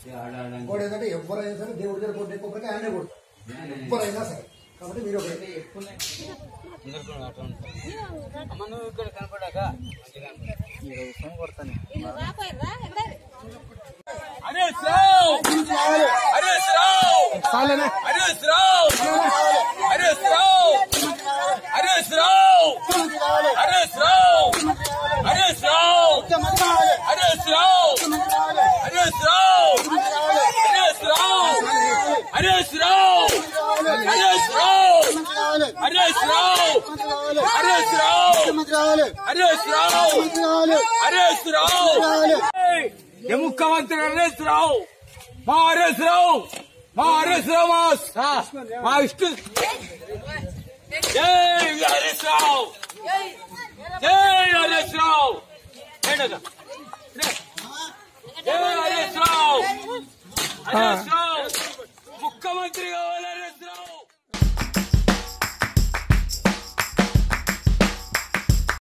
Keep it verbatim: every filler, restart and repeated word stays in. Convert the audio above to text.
ఇంకోటి ఏంటంటే ఎవరైనా సరే దేవుడి దగ్గర కొట్టే కొబ్బరికి ఆయనే కొడతారు ఎవరైనా సరే. కాబట్టి మీరు ఒకటి అమ్మ నువ్వు ఇక్కడ కనపడాక కొడతాను. హరీష్ రావు హరీష్ రావు హరీష్ రావు హరీష్ రావు హరీష్ రావు హరీష్ రావు హరీష్ రావు హరీష్ రావు హరీష్ రావు హరీష్ రావు హరీష్ రావు హరీష్ రావు హరీష్ రావు హరీష్ రావు హరీష్ రావు హరీష్ రావు ये मुख्यमंत्री हरीश राव మా హరీష్ రావు మా హరీష్ రావు మా ఇష్ట జై హరీష్ రావు జై హరీష్ రావు జై హరీష్ రావు హరీష్ రావు ముఖ్యమంత్రిగా